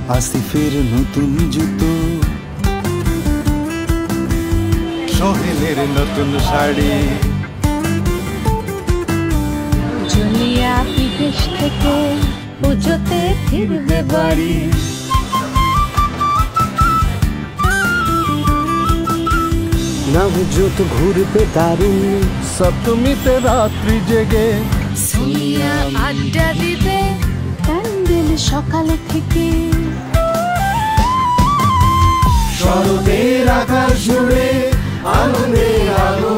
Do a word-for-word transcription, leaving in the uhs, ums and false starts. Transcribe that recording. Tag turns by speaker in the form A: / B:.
A: আসিফের নতুন জুতো, সোহেলের নতুন শাড়ি,
B: জুলিয়া বিদেশ থেকে পুজোতে ফিরবে বাড়ি।
A: নবজোত ঘুরবে দারুণ সপ্তমীতে রাত্রি জেগে,
B: সুলিয়া আড্ডা দিবে প্যান্ডেল সকাল থেকে।
A: শরতের আকাশ জুড়ে আনন্দের আলো